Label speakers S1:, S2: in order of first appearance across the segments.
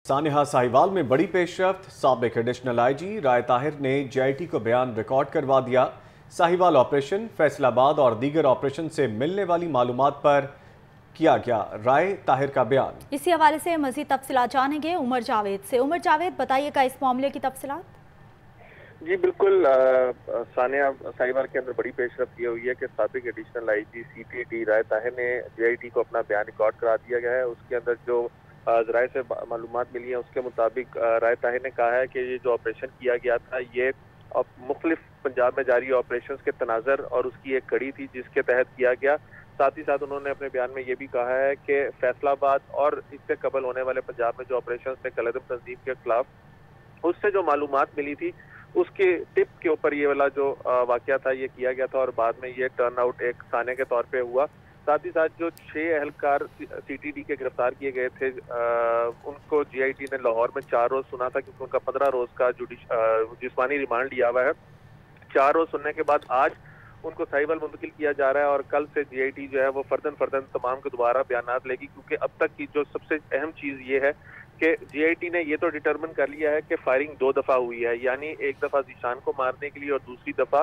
S1: सानिहा साहिवाल में बड़ी पेशरफ्त। साबिक एडिशनल आईजी राय ताहिर ने जेआईटी को बयान रिकॉर्ड करवा दिया। साहिवाल ऑपरेशन, फैसलाबाद और दीगर ऑपरेशन से मिलने वाली मालूमात पर किया गया राय ताहिर का बयान।
S2: इसी हवाले से मज़ीद तफसीलात जानेंगे उमर जावेद से। उमर जावेद, बताइएगा इस मामले की तफसीलात।
S3: जी बिल्कुल, सानिया साहिवाल के अंदर बड़ी पेशरफ्त ये हुई है कि साबिक additional IG CTD Rai Tahir ने जेआईटी को अपना बयान रिकॉर्ड करा दिया गया है। उसके अंदर जो ज़राए से मालूमात मिली है उसके मुताबिक राय ताहिर ने कहा है कि ये जो ऑपरेशन किया गया था ये मुख्तलिफ पंजाब में जारी ऑपरेशन के तनाज़र और उसकी एक कड़ी थी जिसके तहत किया गया। साथ ही साथ उन्होंने अपने बयान में ये भी कहा है कि फैसलाबाद और इससे कबल होने वाले पंजाब में जो ऑपरेशन थे कलअदम तंजीम के खिलाफ, उससे जो मालूमात मिली थी उसके टिप के ऊपर ये वाला जो वाकया था ये किया गया था और बाद में ये टर्न आउट एक साने के तौर पे हुआ। साथ ही साथ जो 6 एहलकार सीटीडी के गिरफ्तार किए गए थे उनको जीआईटी ने लाहौर में 4 रोज सुना था क्योंकि उनका 15 रोज का जिस्मानी रिमांड लिया हुआ है। 4 रोज सुनने के बाद आज उनको साहिवाल मुंतकिल किया जा रहा है और कल से जीआईटी जो है वो फर्दन तमाम के दोबारा बयानात लेगी, क्योंकि अब तक की जो सबसे अहम चीज़ ये है कि जीआईटी ने ये तो डिटरमिन कर लिया है कि फायरिंग 2 दफ़ा हुई है, यानी एक दफ़ा जीशान को मारने के लिए और दूसरी दफ़ा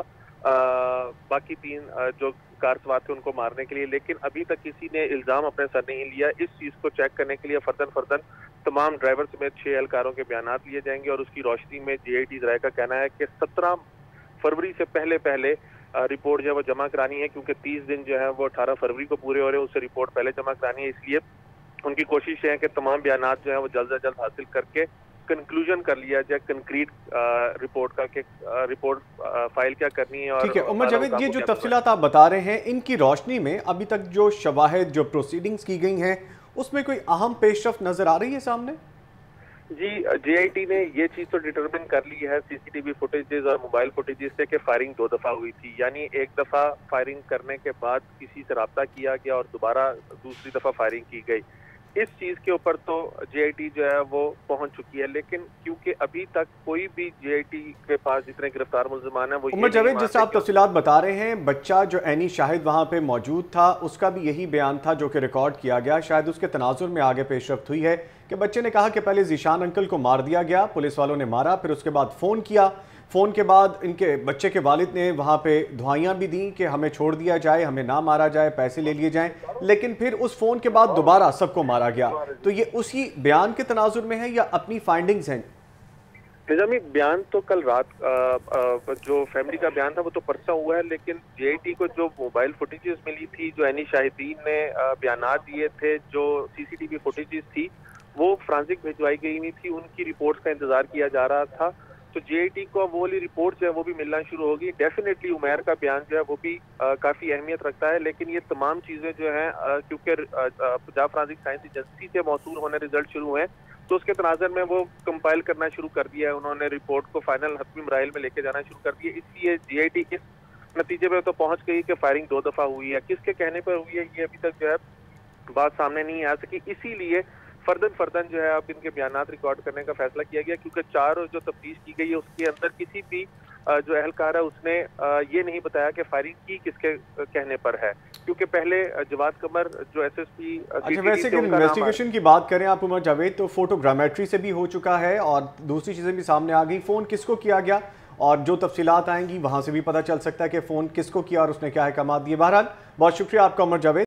S3: बाकी 3 जो कार सवार थे उनको मारने के लिए। लेकिन अभी तक किसी ने इल्ज़ाम अपने सर नहीं लिया। इस चीज़ को चेक करने के लिए फर्दन तमाम ड्राइवर समेत 6 एहलकारों के बयानात लिए जाएंगे और उसकी रोशनी में जीआईटी ज़राए का कहना है कि 17 फरवरी से पहले रिपोर्ट जो है वो जमा करानी है, क्योंकि 30 दिन जो है वो 18 फरवरी को पूरे हो रहे हैं, उससे रिपोर्ट पहले जमा करानी है। इसलिए उनकी कोशिश है कि तमाम बयानात जो है वो जल्द से जल्द हासिल करके कंक्लूजन कर लिया जाए कंक्रीट रिपोर्ट का कि रिपोर्ट फाइल क्या करनी है। और
S1: ठीक है उमर जावेद, ये जो तफसीलात आप बता रहे हैं इनकी रोशनी में अभी तक जो शवाहिद जो प्रोसीडिंग्स की गई हैं उसमें कोई अहम पेशरफ्त नजर आ रही है सामने?
S3: जी, जीआईटी ने ये चीज़ तो डिटरमिन कर ली है सीसीटीवी फुटेजेस और मोबाइल फुटेजेस से कि फायरिंग 2 दफ़ा हुई थी, यानी एक दफ़ा फायरिंग करने के बाद किसी से रब्ता किया गया और दोबारा दूसरी दफ़ा फायरिंग की गई। इस चीज़ के ऊपर तो जीआईटी जो है वो पहुंच चुकी है, लेकिन क्योंकि अभी तक कोई भी जीआईटी के पास जितने गिरफ्तार मुल्ज़िमान हैं वो
S1: उमर जावेद, जैसे आप तफसीलात बता रहे हैं, बच्चा जो एनी शाहिद वहाँ पे मौजूद था उसका भी यही बयान था जो कि रिकॉर्ड किया गया। शायद उसके तनाजुर में आगे पेशरफ्त हुई है कि बच्चे ने कहा कि पहले जीशान अंकल को मार दिया गया, पुलिस वालों ने मारा, फिर उसके बाद फ़ोन किया, फ़ोन के बाद इनके बच्चे के वालिद ने वहाँ पे दुआइयाँ भी दी कि हमें छोड़ दिया जाए, हमें ना मारा जाए, पैसे ले लिए जाएं, लेकिन फिर उस फ़ोन के बाद दोबारा सबको मारा गया। तो ये उसी बयान के तनाजुर में है या अपनी फाइंडिंग्स हैं?
S3: निजामी, बयान तो कल रात जो फैमिली का बयान था वो तो परसा हुआ है, लेकिन जीआईटी को जो मोबाइल फुटेजेस मिली थी, जो एनी शाहिदीन ने बयानात दिए थे, जो सीसीटीवी फुटेजेस थी वो फ्रांसिक भिजवाई गई नहीं थी, उनकी रिपोर्ट्स का इंतजार किया जा रहा था। तो जीआईटी को वो वाली रिपोर्ट जो है वो भी मिलना शुरू होगी। डेफिनेटली उमैर का बयान जो है वो भी काफ़ी अहमियत रखता है, लेकिन ये तमाम चीज़ें जो हैं क्योंकि पंजाब फ्रांसिक साइंस एजेंसी से मौसूल होने रिजल्ट शुरू हुए हैं तो उसके तनाज़र में वो कंपाइल करना शुरू कर दिया है। उन्होंने रिपोर्ट को फाइनल हतमी मराइल में लेके जाना शुरू कर दिया। इसलिए जीआईटी इस नतीजे पर तो पहुँच गई कि फायरिंग 2 दफ़ा हुई है। किसके कहने पर हुई है ये अभी तक जो है बात सामने नहीं आ सकी। इसीलिए फर्दन जो है अब इनके बयानात रिकॉर्ड करने का फैसला किया गया, क्योंकि 4 रोज जो तफ्तीश की गई है उसके अंदर किसी भी जो अहलकार है उसने ये नहीं बताया कि फायरिंग की किसके कहने पर है, क्योंकि पहले जवाद कमर जो एसएसपी।
S1: अच्छा, वैसे कि इन्वेस्टिगेशन की बात करें आप उमर जावेद, तो फोटोग्रामेट्री से भी हो चुका है और दूसरी चीज़ें भी सामने आ गई। फ़ोन किसको किया गया और जो तफसीलात आएंगी वहाँ से भी पता चल सकता है कि फ़ोन किसको किया और उसने क्या अहकाम दिए। बहरहाल बहुत शुक्रिया आपका उमर जावेद।